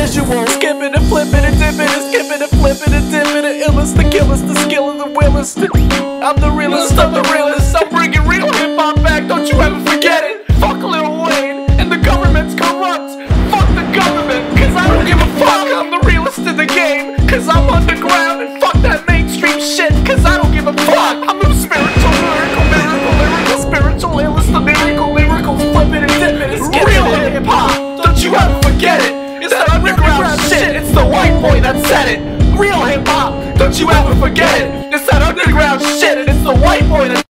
visual. Skipping and flipping and dipping and skipping and flipping and dipping and illest, the killest, the skill of the willest. I'm the realest of the realest. I'm bringing real hip-hop back, don't you ever forget it. Fuck Lil Wayne, and the government's corrupt. Fuck the government, cause I don't give a fuck. I'm the realest in the game, cause I'm underground. And fuck that mainstream shit, cause I don't give a fuck. I'm the spiritual, lyrical, spiritual, illest, the lyrical, flipping and dipping and skipping. Real hip-hop, don't you ever forget it. It's that underground shit, it's the white boy that said it. Real hip-hop, don't you ever forget it. It's that underground shit, and it's the white boy that